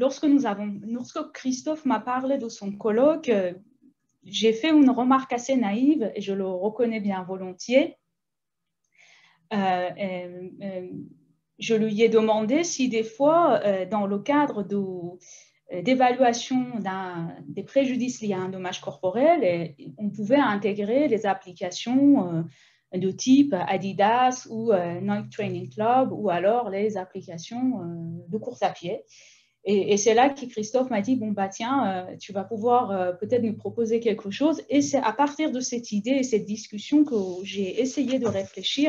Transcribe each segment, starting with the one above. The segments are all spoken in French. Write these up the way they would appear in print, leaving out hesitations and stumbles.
lorsque Christophe m'a parlé de son colloque, j'ai fait une remarque assez naïve et je le reconnais bien volontiers. Je lui ai demandé si des fois, dans le cadre d'évaluation des préjudices liés à un dommage corporel, on pouvait intégrer les applications de type Adidas ou Nike Training Club ou alors les applications de course à pied. Et c'est là que Christophe m'a dit, bon, bah tiens, tu vas pouvoir peut-être nous proposer quelque chose. Et c'est à partir de cette idée et cette discussion que j'ai essayé de réfléchir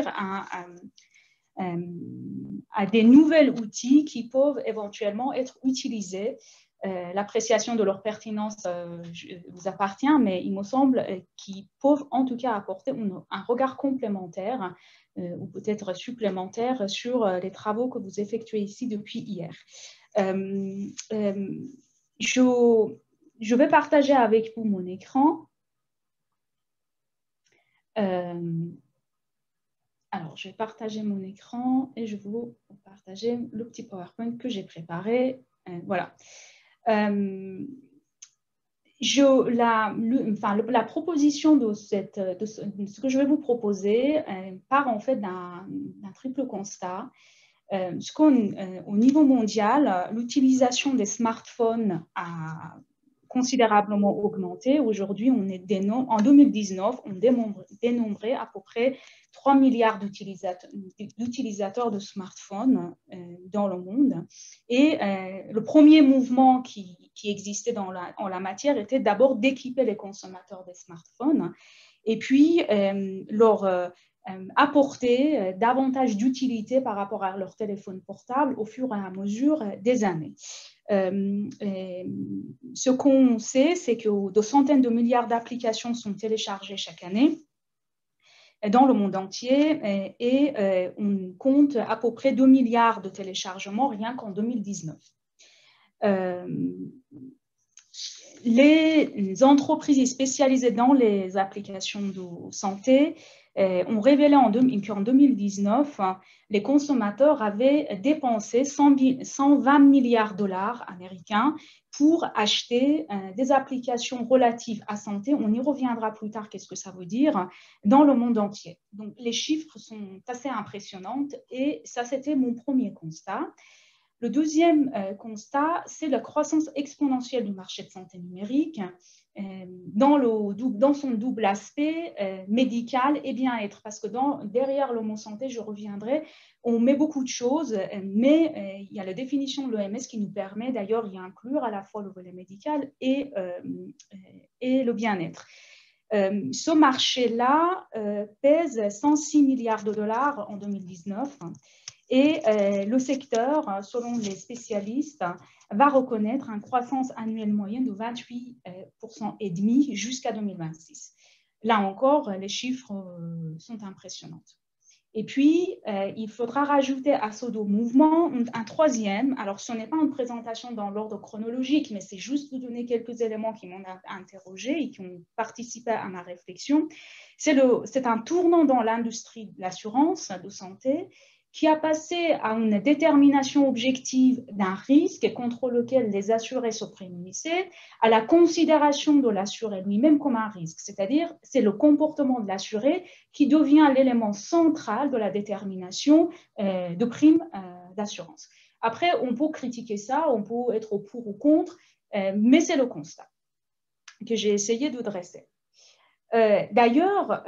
à des nouveaux outils qui peuvent éventuellement être utilisés. L'appréciation de leur pertinence vous appartient, mais il me semble qu'ils peuvent en tout cas apporter un regard complémentaire ou peut-être supplémentaire sur les travaux que vous effectuez ici depuis hier. Je vais partager avec vous mon écran. Alors, je vais partager mon écran et je vais vous partager le petit PowerPoint que j'ai préparé. Voilà. La proposition de ce que je vais vous proposer part en fait d'un triple constat. Au niveau mondial, l'utilisation des smartphones a considérablement augmenté. Aujourd'hui, en 2019, on dénombrait à peu près 3 milliards d'utilisateurs de smartphones dans le monde. Et le premier mouvement qui existait en la matière était d'abord d'équiper les consommateurs des smartphones et puis leur apporter davantage d'utilité par rapport à leur téléphone portable au fur et à mesure des années. Ce qu'on sait, c'est que de centaines de milliards d'applications sont téléchargées chaque année dans le monde entier et on compte à peu près 2 milliards de téléchargements rien qu'en 2019. Les entreprises spécialisées dans les applications de santé ont révélé qu'en 2019, les consommateurs avaient dépensé 120 milliards de dollars américains pour acheter des applications relatives à santé. On y reviendra plus tard, qu'est-ce que ça veut dire, dans le monde entier. Donc, les chiffres sont assez impressionnants et ça, c'était mon premier constat. Le deuxième constat, c'est la croissance exponentielle du marché de santé numérique dans son double aspect médical et bien-être. Parce que derrière le mot santé, je reviendrai, on met beaucoup de choses, mais il y a la définition de l'OMS qui nous permet d'ailleurs d'y inclure à la fois le volet médical et le bien-être. Ce marché-là pèse 106 milliards de dollars en 2019. Et le secteur, selon les spécialistes, va reconnaître une croissance annuelle moyenne de 28,5% jusqu'à 2026. Là encore, les chiffres sont impressionnants. Et puis, il faudra rajouter à ce mouvement un troisième. Alors, ce n'est pas une présentation dans l'ordre chronologique, mais c'est juste vous donner quelques éléments qui m'ont interrogé et qui ont participé à ma réflexion. C'est un tournant dans l'industrie de l'assurance de santé qui a passé à une détermination objective d'un risque contre lequel les assurés se prémunissaient, à la considération de l'assuré lui-même comme un risque. C'est-à-dire, c'est le comportement de l'assuré qui devient l'élément central de la détermination de primes d'assurance. Après, on peut critiquer ça, on peut être pour ou contre, mais c'est le constat que j'ai essayé de dresser. D'ailleurs,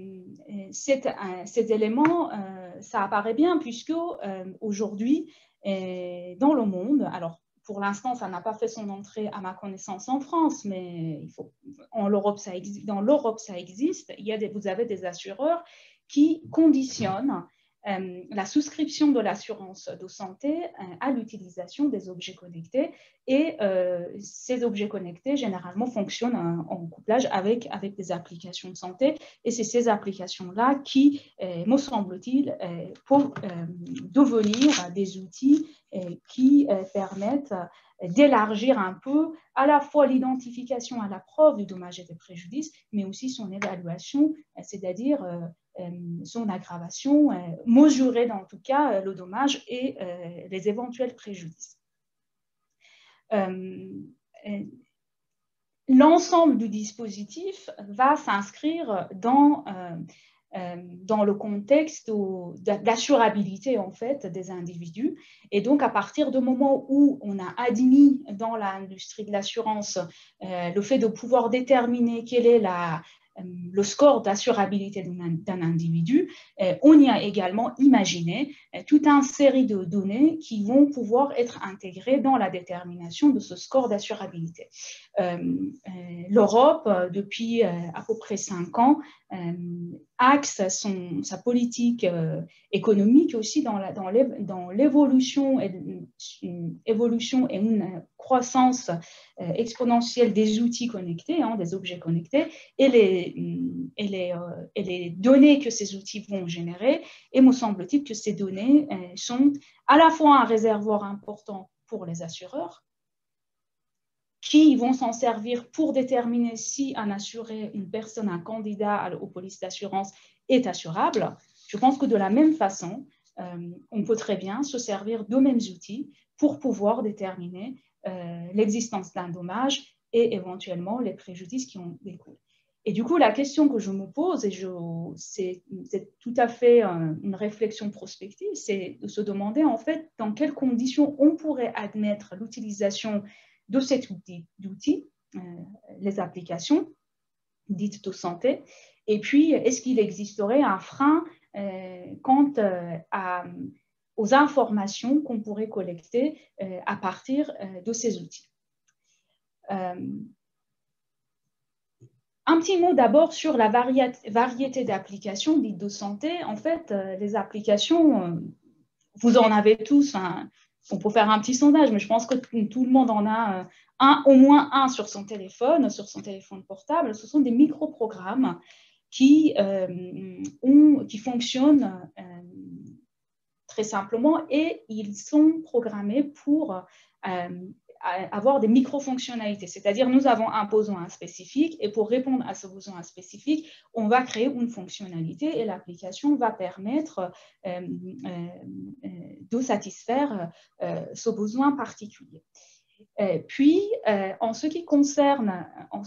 cet élément, ça apparaît bien puisque aujourd'hui, dans le monde, alors pour l'instant, ça n'a pas fait son entrée à ma connaissance en France, mais dans l'Europe, ça existe. Vous avez des assureurs qui conditionnent la souscription de l'assurance de santé à l'utilisation des objets connectés et ces objets connectés généralement fonctionnent en couplage avec des applications de santé et c'est ces applications-là qui, me semble-t-il, peuvent devenir des outils qui permettent d'élargir un peu à la fois l'identification à la preuve du dommage et des préjudices, mais aussi son évaluation, c'est-à-dire son aggravation, mesurer en tout cas le dommage et les éventuels préjudices. l'ensemble du dispositif va s'inscrire dans le contexte d'assurabilité en fait des individus. Et donc, à partir du moment où on a admis dans l'industrie de l'assurance le fait de pouvoir déterminer quel est le score d'assurabilité d'un individu, on y a également imaginé toute une série de données qui vont pouvoir être intégrées dans la détermination de ce score d'assurabilité. L'Europe, depuis à peu près 5 ans, axe sa politique économique aussi dans l'évolution et une croissance exponentielle des outils connectés, des objets connectés, et les données que ces outils vont générer. Et me semble-t-il que ces données sont à la fois un réservoir important pour les assureurs, qui vont s'en servir pour déterminer si un assuré, une personne, un candidat aux polices d'assurance est assurable. Je pense que de la même façon, on peut très bien se servir de mêmes outils pour pouvoir déterminer l'existence d'un dommage et éventuellement les préjudices qui en découlent. Et du coup, la question que je me pose, et c'est tout à fait une réflexion prospective, c'est de se demander en fait dans quelles conditions on pourrait admettre l'utilisation de cet outil, les applications dites de santé, et puis est-ce qu'il existerait un frein quant aux informations qu'on pourrait collecter à partir de ces outils. Un petit mot d'abord sur la variété d'applications dites de santé. En fait, les applications, vous en avez tous, on peut faire un petit sondage, mais je pense que tout le monde en a au moins un sur son téléphone portable. Ce sont des micro-programmes qui fonctionnent très simplement et ils sont programmés pour avoir des micro-fonctionnalités. C'est-à-dire, nous avons un besoin spécifique et pour répondre à ce besoin spécifique, on va créer une fonctionnalité et l'application va permettre de satisfaire ce besoin particulier. Puis, en ce qui concerne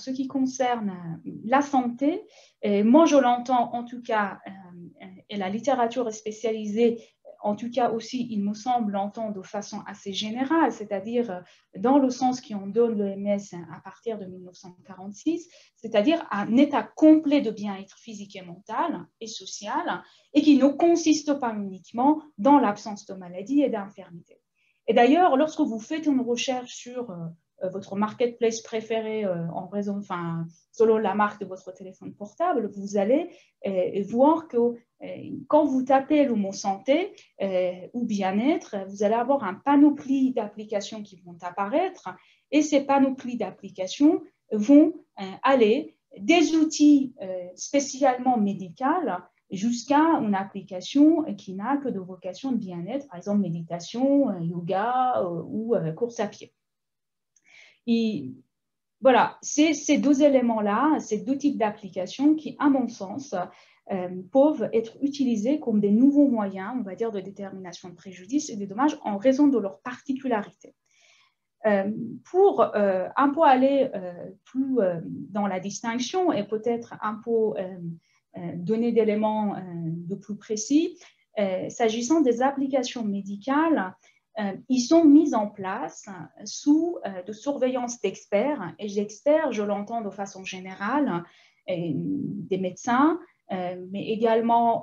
la santé, moi je l'entends en tout cas, et la littérature est spécialisée, en tout cas aussi, il me semble, l'entend de façon assez générale, c'est-à-dire dans le sens qui en donne l'OMS à partir de 1946, c'est-à-dire un état complet de bien-être physique et mental et social, et qui ne consiste pas uniquement dans l'absence de maladie et d'infirmité. Et d'ailleurs, lorsque vous faites une recherche sur votre marketplace préféré selon la marque de votre téléphone portable, vous allez voir que quand vous tapez le mot santé ou bien-être, vous allez avoir un panoplie d'applications qui vont apparaître et ces panoplies d'applications vont aller des outils spécialement médicaux jusqu'à une application qui n'a que de vocation de bien-être, par exemple méditation, yoga ou course à pied. Et voilà, c'est ces deux éléments-là, ces deux types d'applications qui, à mon sens, peuvent être utilisés comme des nouveaux moyens, on va dire, de détermination de préjudice et de dommages en raison de leur particularité. Pour un peu aller plus dans la distinction et peut-être un peu donner d'éléments de plus précis, s'agissant des applications médicales, ils sont mis en place sous de surveillance d'experts, et d'experts, je l'entends de façon générale, des médecins, mais également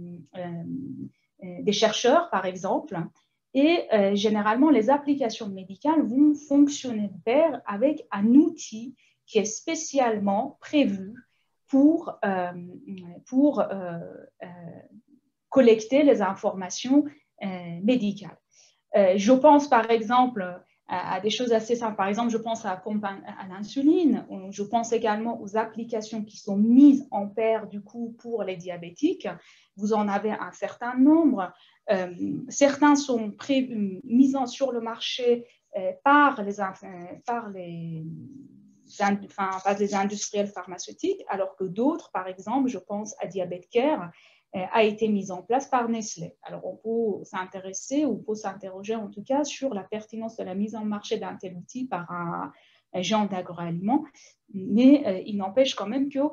des chercheurs, par exemple. Et généralement, les applications médicales vont fonctionner de pair avec un outil qui est spécialement prévu pour collecter les informations médicales. Je pense par exemple à des choses assez simples. Par exemple, je pense à la pompe à l'insuline. Je pense également aux applications qui sont mises en paire du coup pour les diabétiques. Vous en avez un certain nombre. Certains sont mis sur le marché par les industriels pharmaceutiques, alors que d'autres, par exemple, je pense à Diabète Care, a été mise en place par Nestlé. Alors, on peut s'intéresser ou peut s'interroger en tout cas sur la pertinence de la mise en marché d'un tel outil par un géant d'agroaliments, mais il n'empêche quand même que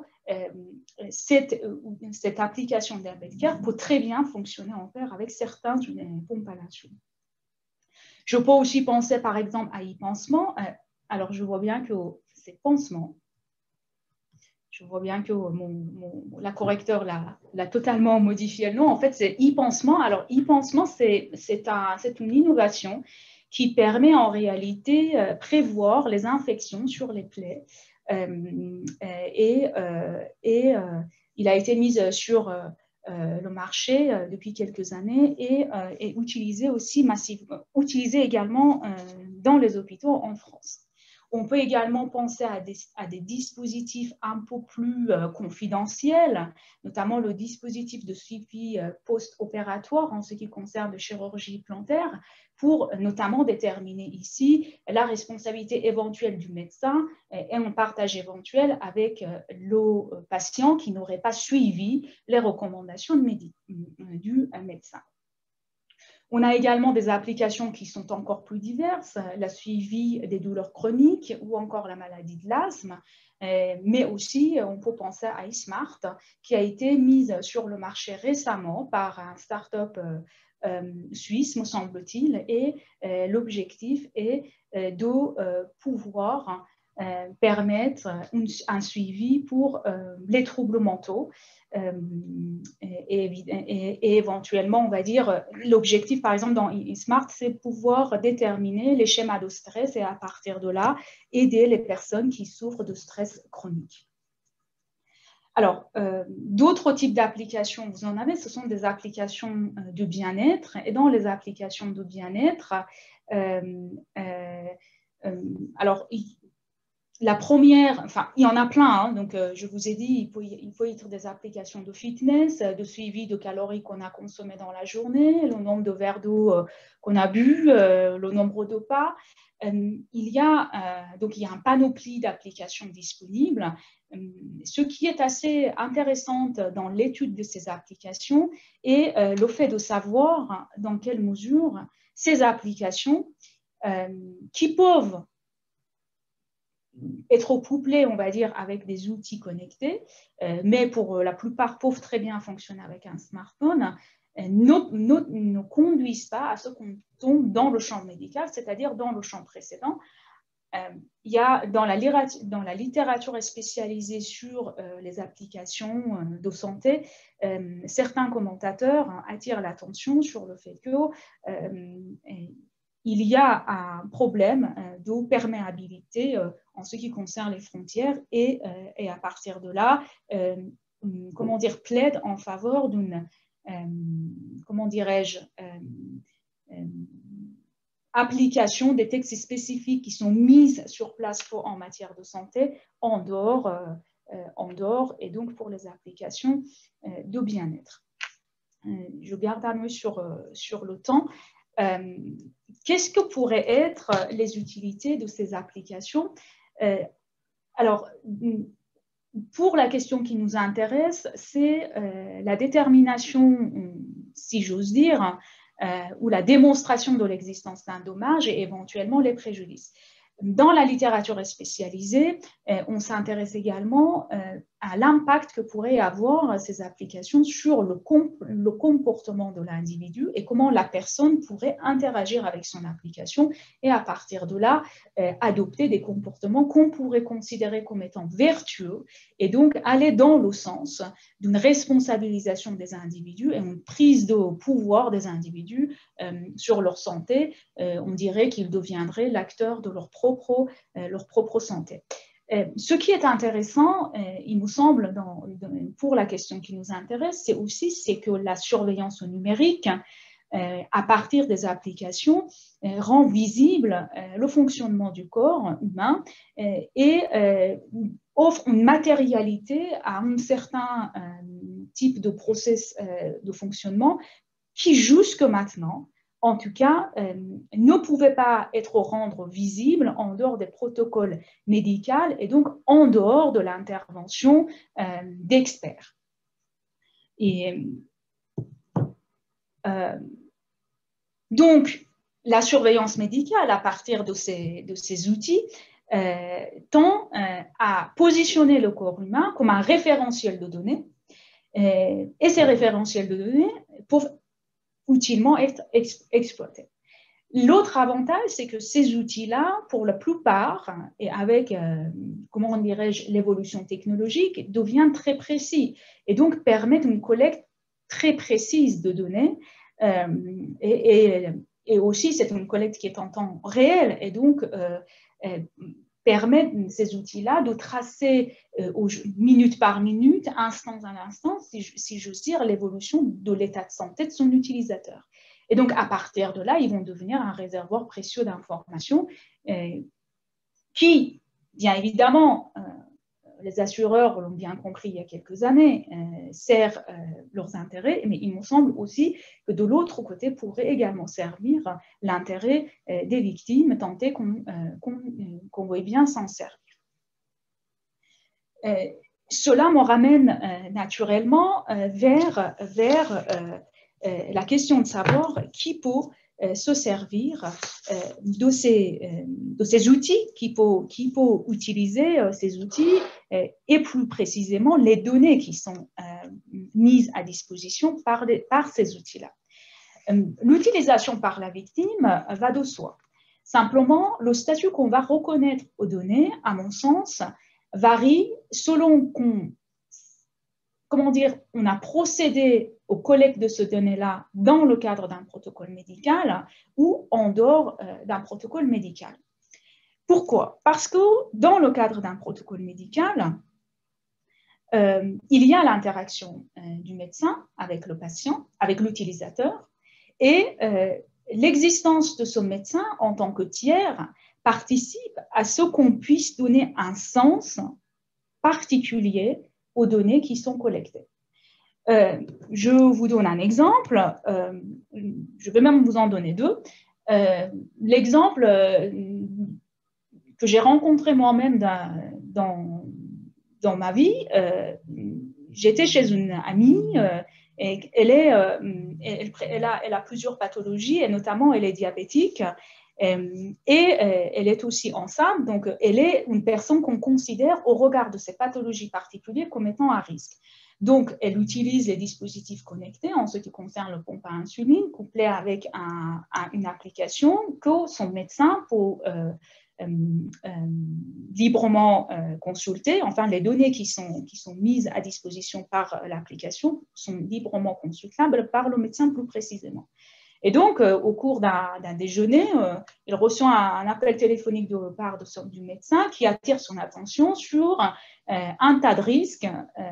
cette application d'Herbert peut très bien fonctionner en pair avec certains pompes à l'insuline. Je peux aussi penser par exemple à e-pansement. Alors, je vois bien que c'est pansement. Je vois bien que la correcteur l'a totalement modifié le nom. En fait, c'est e-pansement. Alors, e-pansement, c'est une innovation qui permet en réalité prévoir les infections sur les plaies. Il a été mis sur le marché depuis quelques années et utilisé aussi massivement, utilisé également dans les hôpitaux en France. On peut également penser à des dispositifs un peu plus confidentiels, notamment le dispositif de suivi post-opératoire en ce qui concerne la chirurgie plantaire, pour notamment déterminer ici la responsabilité éventuelle du médecin et un partage éventuel avec le patient qui n'aurait pas suivi les recommandations du médecin. On a également des applications qui sont encore plus diverses, la suivi des douleurs chroniques ou encore la maladie de l'asthme, mais aussi on peut penser à iSmart qui a été mise sur le marché récemment par un start-up suisse, me semble-t-il, et l'objectif est de pouvoir permettre un suivi pour les troubles mentaux et éventuellement, on va dire, l'objectif, par exemple, dans eSmart, c'est pouvoir déterminer les schémas de stress et à partir de là, aider les personnes qui souffrent de stress chronique. Alors, d'autres types d'applications, vous en avez, ce sont des applications de bien-être. Et dans les applications de bien-être, alors, la première, enfin, il y en a plein, hein, donc je vous ai dit, il faut être des applications de fitness, de suivi de calories qu'on a consommées dans la journée, le nombre de verres d'eau qu'on a bu, le nombre de pas. Il y a un panoplie d'applications disponibles. Ce qui est assez intéressant dans l'étude de ces applications est le fait de savoir dans quelle mesure ces applications qui peuvent être couplés, on va dire, avec des outils connectés, mais pour la plupart peuvent très bien fonctionner avec un smartphone, ne conduisent pas à ce qu'on tombe dans le champ médical, c'est-à-dire dans le champ précédent. Il y a dans la littérature spécialisée sur les applications de santé, certains commentateurs attirent l'attention sur le fait que il y a un problème de perméabilité en ce qui concerne les frontières et à partir de là, comment dire, plaide en faveur d'une, comment dirais-je, application des textes spécifiques qui sont mises sur place en matière de santé en dehors et donc pour les applications de bien-être. Je garde un œil sur le temps. Qu'est-ce que pourraient être les utilités de ces applications? Alors, pour la question qui nous intéresse, c'est la détermination, si j'ose dire, ou la démonstration de l'existence d'un dommage et éventuellement les préjudices. Dans la littérature spécialisée, on s'intéresse également à l'impact que pourraient avoir ces applications sur le comportement de l'individu et comment la personne pourrait interagir avec son application et à partir de là, adopter des comportements qu'on pourrait considérer comme étant vertueux et donc aller dans le sens d'une responsabilisation des individus et une prise de pouvoir des individus sur leur santé. On dirait qu'ils deviendraient l'acteur de leur propre santé. Ce qui est intéressant, il nous semble, pour la question qui nous intéresse, c'est que la surveillance numérique, à partir des applications, rend visible le fonctionnement du corps humain et offre une matérialité à un certain type de process de fonctionnement qui, jusque maintenant, en tout cas, ne pouvait pas être rendu visible en dehors des protocoles médicaux et donc en dehors de l'intervention d'experts. Et donc, la surveillance médicale, à partir de ces outils, tend à positionner le corps humain comme un référentiel de données. Et ces référentiels de données peuvent utilement être exploités. L'autre avantage, c'est que ces outils-là, pour la plupart, et avec, comment dirais-je, l'évolution technologique, deviennent très précis et donc permettent une collecte très précise de données. Et aussi, c'est une collecte qui est en temps réel et donc permettent ces outils-là de tracer minute par minute, instant à instant, si j'ose dire, l'évolution de l'état de santé de son utilisateur. Et donc, à partir de là, ils vont devenir un réservoir précieux d'informations qui, bien évidemment, les assureurs l'ont bien compris il y a quelques années, sert leurs intérêts, mais il me semble aussi que de l'autre côté pourrait également servir l'intérêt des victimes, tant est qu'on veuille bien s'en servir. Cela me ramène naturellement vers la question de savoir qui peut se servir de ces outils, qui peut utiliser ces outils et plus précisément les données qui sont mises à disposition par ces outils-là. L'utilisation par la victime va de soi. Simplement, le statut qu'on va reconnaître aux données, à mon sens, varie selon on a procédé aux collectes de ces données-là dans le cadre d'un protocole médical ou en dehors d'un protocole médical. Pourquoi? Parce que dans le cadre d'un protocole médical, il y a l'interaction du médecin avec le patient, avec l'utilisateur, et l'existence de ce médecin en tant que tiers participe à ce qu'on puisse donner un sens particulier aux données qui sont collectées. Je vous donne un exemple, je vais même vous en donner deux. L'exemple que j'ai rencontré moi-même dans ma vie, j'étais chez une amie, et elle a plusieurs pathologies, et notamment elle est diabétique, et elle est aussi enceinte, donc elle est une personne qu'on considère au regard de ses pathologies particulières comme étant à risque. Donc, elle utilise les dispositifs connectés en ce qui concerne le pompe à insuline, couplé avec une application que son médecin peut librement consulter. Enfin, les données qui sont mises à disposition par l'application sont librement consultables par le médecin plus précisément. Et donc, au cours d'un déjeuner, il reçoit un appel téléphonique de part du médecin qui attire son attention sur un tas de risques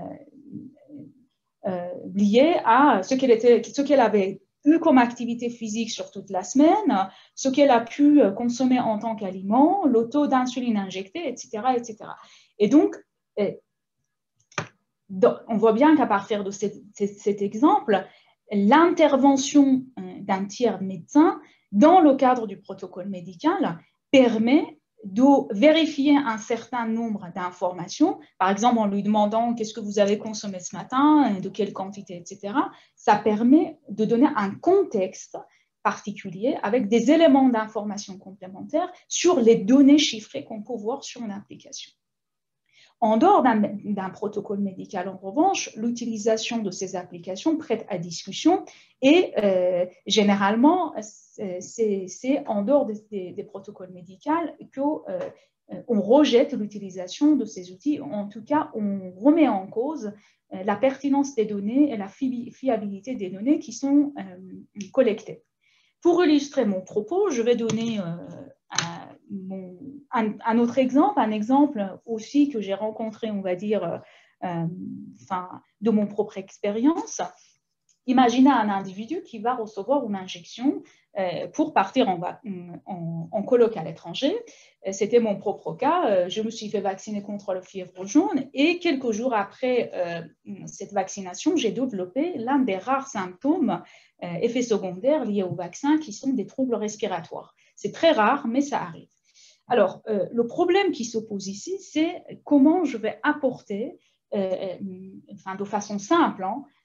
liés à ce qu'elle avait eu comme activité physique sur toute la semaine, ce qu'elle a pu consommer en tant qu'aliment, le taux d'insuline injecté, etc., etc. Et donc, on voit bien qu'à partir de cet exemple, l'intervention d'un tiers médecin dans le cadre du protocole médical permet de vérifier un certain nombre d'informations, par exemple en lui demandant qu'est-ce que vous avez consommé ce matin, de quelle quantité, etc. Ça permet de donner un contexte particulier avec des éléments d'information complémentaires sur les données chiffrées qu'on peut voir sur une application. En dehors d'un protocole médical, en revanche, l'utilisation de ces applications prête à discussion et généralement, c'est en dehors des protocoles médicaux qu'on rejette l'utilisation de ces outils. En tout cas, on remet en cause la pertinence des données et la fiabilité des données qui sont collectées. Pour illustrer mon propos, je vais donner un autre exemple, un exemple aussi que j'ai rencontré, on va dire, de mon propre expérience. Imaginez un individu qui va recevoir une injection pour partir en colloque à l'étranger. C'était mon propre cas. Je me suis fait vacciner contre la fièvre jaune et quelques jours après cette vaccination, j'ai développé l'un des rares symptômes, effets secondaires liés au vaccin qui sont des troubles respiratoires. C'est très rare, mais ça arrive. Alors, le problème qui se pose ici, c'est comment je vais apporter, de façon simple,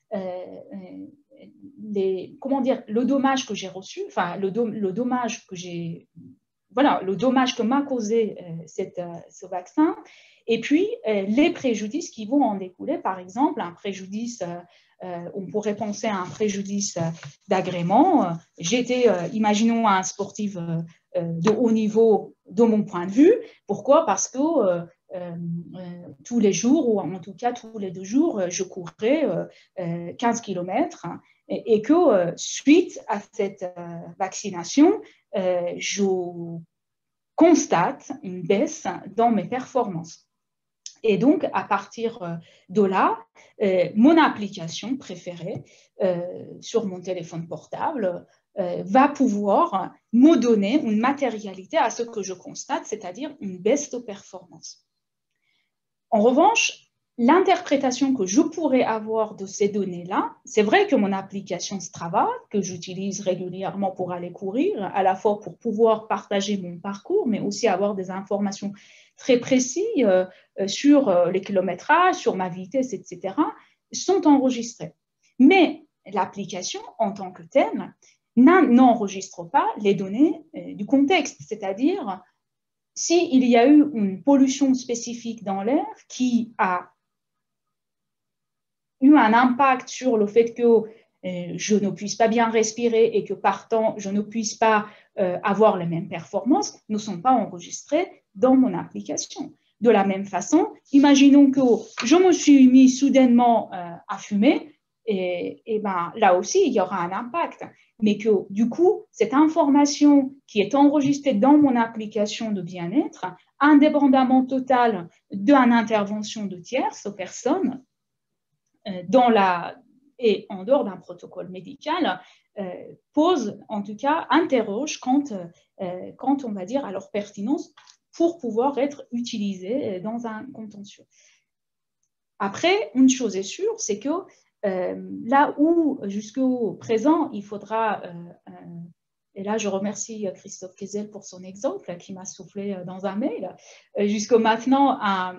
comment dire, le dommage que j'ai reçu, enfin le dommage que j'ai, voilà, le dommage que m'a causé ce vaccin, et puis les préjudices qui vont en découler, par exemple, un préjudice, on pourrait penser à un préjudice d'agrément. J'étais, imaginons, un sportif de haut niveau de mon point de vue. Pourquoi? Parce que tous les jours, ou en tout cas tous les 2 jours, je courais 15 km et que suite à cette vaccination, je constate une baisse dans mes performances. Et donc, à partir de là, mon application préférée sur mon téléphone portable va pouvoir me donner une matérialité à ce que je constate, c'est-à-dire une baisse de performance. En revanche, l'interprétation que je pourrais avoir de ces données-là, c'est vrai que mon application Strava, que j'utilise régulièrement pour aller courir, à la fois pour pouvoir partager mon parcours, mais aussi avoir des informations très précises sur les kilométrages, sur ma vitesse, etc., sont enregistrées. Mais l'application, en tant que telle, n'enregistre pas les données du contexte, c'est-à-dire s'il y a eu une pollution spécifique dans l'air qui a eu un impact sur le fait que je ne puisse pas bien respirer et que partant, je ne puisse pas avoir les mêmes performances, ne sont pas enregistrées dans mon application. De la même façon, imaginons que je me suis mis soudainement à fumer, et ben, là aussi, il y aura un impact. Mais que du coup, cette information qui est enregistrée dans mon application de bien-être, indépendamment total d'une intervention de tierces personnes, et en dehors d'un protocole médical, pose, en tout cas, interroge quant, on va dire, à leur pertinence pour pouvoir être utilisés dans un contentieux. Après, une chose est sûre, c'est que là où, jusqu'au présent, il faudra, et là je remercie Christophe Kezel pour son exemple qui m'a soufflé dans un mail, jusqu'au maintenant,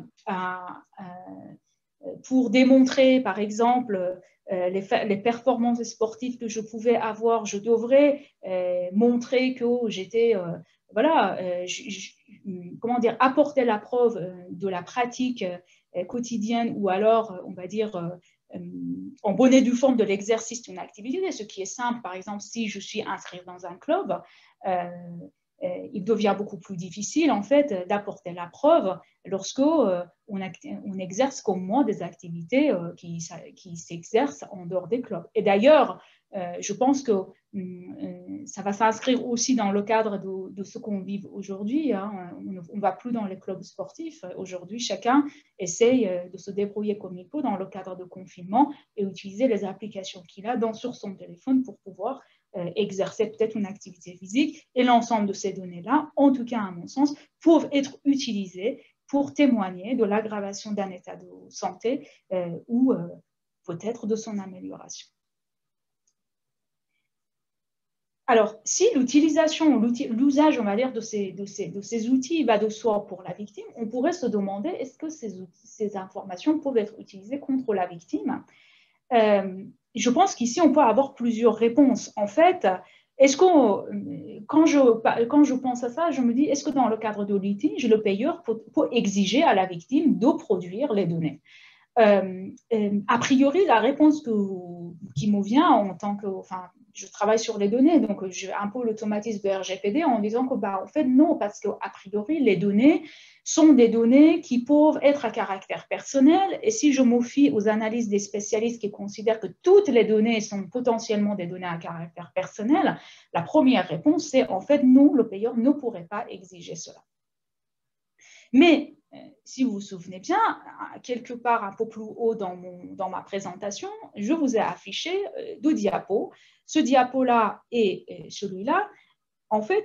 pour démontrer, par exemple, les performances sportives que je pouvais avoir, je devrais montrer que j'étais, voilà, comment dire, apporter la preuve de la pratique quotidienne, ou alors, on va dire, en bonne et due forme de l'exercice d'une activité, ce qui est simple. Par exemple, si je suis inscrite dans un club, il devient beaucoup plus difficile, en fait, d'apporter la preuve lorsque on exerce comme moi des activités qui s'exercent en dehors des clubs. Et d'ailleurs, je pense que ça va s'inscrire aussi dans le cadre de ce qu'on vit aujourd'hui. Hein. On ne va plus dans les clubs sportifs. Aujourd'hui, chacun essaye de se débrouiller comme il peut dans le cadre de confinement et utiliser les applications qu'il a sur son téléphone pour pouvoir exercer peut-être une activité physique. Et l'ensemble de ces données-là, en tout cas à mon sens, peuvent être utilisées pour témoigner de l'aggravation d'un état de santé ou peut-être de son amélioration. Alors, si l'utilisation, l'usage, on va dire, de ces outils va de soi pour la victime, on pourrait se demander, est-ce que ces informations peuvent être utilisées contre la victime? Je pense qu'ici, on peut avoir plusieurs réponses. En fait, est-ce que, quand je pense à ça, je me dis, est-ce que dans le cadre de litige, le payeur peut exiger à la victime de produire les données? A priori, la réponse qui me vient en tant que, enfin, je travaille sur les données, donc j'ai un peu l'automatisme de RGPD en disant que, bah, en fait, non, parce qu'a priori, les données sont des données qui peuvent être à caractère personnel. Et si je me fie aux analyses des spécialistes qui considèrent que toutes les données sont potentiellement des données à caractère personnel, la première réponse, c'est en fait, non, le payeur ne pourrait pas exiger cela. Mais si vous vous souvenez bien, quelque part un peu plus haut dans ma présentation, je vous ai affiché 2 diapos. Ce diapo-là et celui-là, en fait,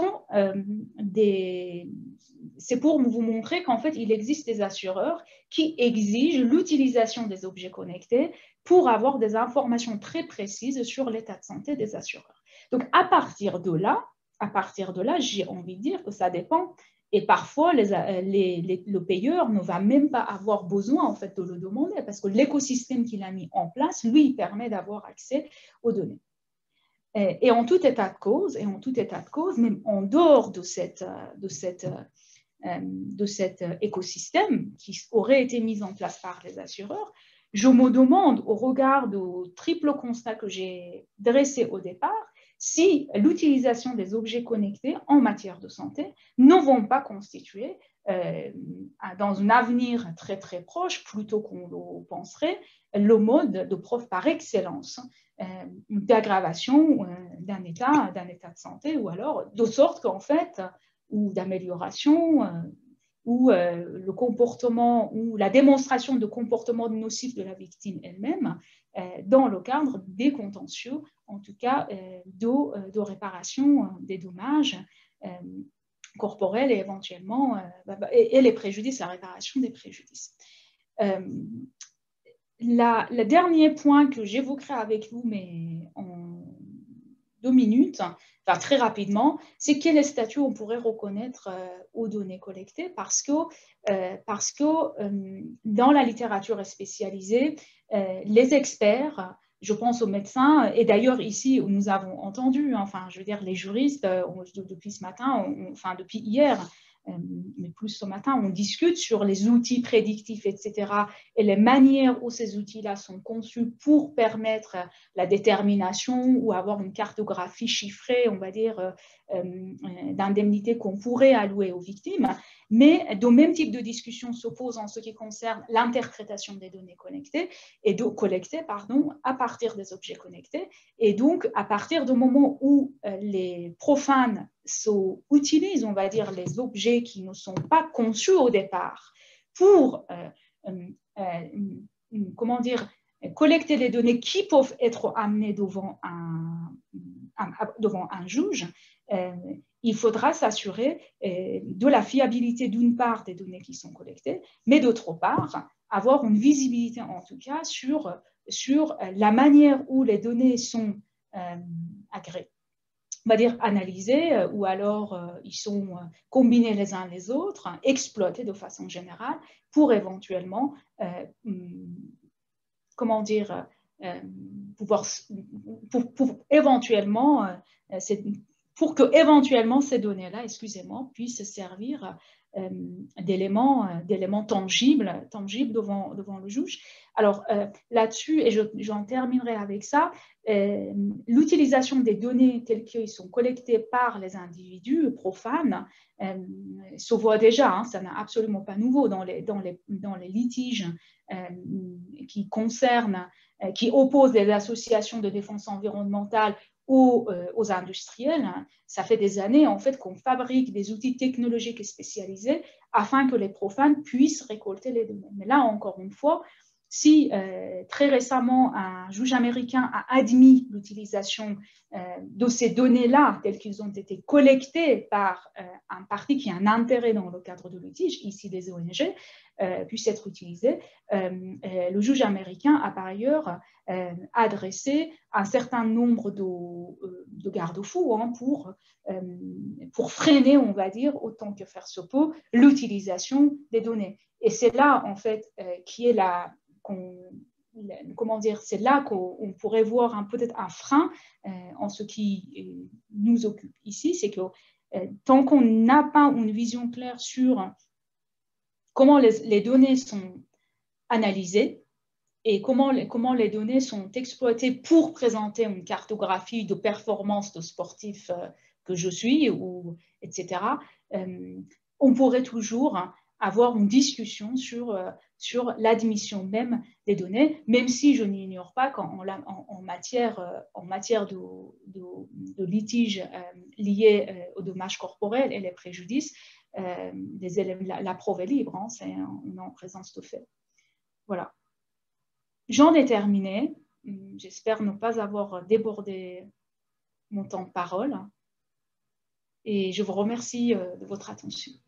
c'est pour vous montrer qu'en fait, il existe des assureurs qui exigent l'utilisation des objets connectés pour avoir des informations très précises sur l'état de santé des assureurs. Donc, à partir de là, j'ai envie de dire que ça dépend Et parfois, le payeur ne va même pas avoir besoin en fait, de le demander parce que l'écosystème qu'il a mis en place, lui, permet d'avoir accès aux données. Et en tout état de cause, même en dehors de cet écosystème qui aurait été mis en place par les assureurs, je me demande, au regard du triple constat que j'ai dressé au départ, si l'utilisation des objets connectés en matière de santé ne vont pas constituer, dans un avenir très très proche, plutôt qu'on le penserait, le mode de preuve par excellence d'aggravation d'un état de santé, ou alors de sorte qu'en fait, ou d'amélioration, ou le comportement, ou la démonstration de comportement nocif de la victime elle-même, dans le cadre des contentieux, en tout cas de réparation des dommages corporels et éventuellement, et les préjudices, la réparation des préjudices. Le dernier point que j'évoquerai avec vous, mais en 2 minutes, enfin très rapidement, c'est quel statut on pourrait reconnaître aux données collectées parce que dans la littérature spécialisée, les experts, je pense aux médecins, et d'ailleurs ici nous avons entendu, enfin je veux dire les juristes, depuis ce matin, enfin depuis hier, mais plus ce matin, on discute sur les outils prédictifs, etc., et les manières où ces outils-là sont conçus pour permettre la détermination ou avoir une cartographie chiffrée, on va dire, d'indemnité qu'on pourrait allouer aux victimes. Mais de même type de discussion s'oppose en ce qui concerne l'interprétation des données collectées, à partir des objets connectés. Et donc, à partir du moment où les profanes utilisent, on va dire, les objets qui ne sont pas conçus au départ pour, comment dire, collecter des données qui peuvent être amenées devant un juge, il faudra s'assurer de la fiabilité d'une part des données qui sont collectées, mais d'autre part, avoir une visibilité en tout cas sur la manière où les données sont on va dire analysés, ou alors ils sont combinés les uns les autres, exploités de façon générale pour éventuellement, comment dire, pour que éventuellement ces données-là, excusez-moi, puissent servir d'éléments tangibles devant le juge. Alors là-dessus, et j'en terminerai avec ça, l'utilisation des données telles qu'elles sont collectées par les individus profanes se voit déjà, hein, ça n'est absolument pas nouveau dans les litiges qui concernent, qui opposent les associations de défense environnementale aux industriels. Ça fait des années en fait qu'on fabrique des outils technologiques spécialisés afin que les profanes puissent récolter les données. Mais là, encore une fois, si très récemment un juge américain a admis l'utilisation de ces données-là telles qu'elles ont été collectées par un parti qui a un intérêt dans le cadre de litige, ici des ONG, puissent être utilisées, le juge américain a par ailleurs adressé un certain nombre de garde-fous hein, pour freiner, on va dire, autant que faire se peut, l'utilisation des données. Et c'est là, en fait, qui est comment dire, c'est là qu'on pourrait voir peut-être un frein en ce qui nous occupe ici, c'est que tant qu'on n'a pas une vision claire sur comment les données sont analysées et comment les données sont exploitées pour présenter une cartographie de performance de sportif que je suis, etc., on pourrait toujours avoir une discussion sur l'admission même des données, même si je n'ignore pas qu'en matière de litige liés aux dommages corporels et les préjudices, la preuve est libre, hein, on est en présence de faits. Voilà. J'en ai terminé. J'espère ne pas avoir débordé mon temps de parole. Et je vous remercie de votre attention.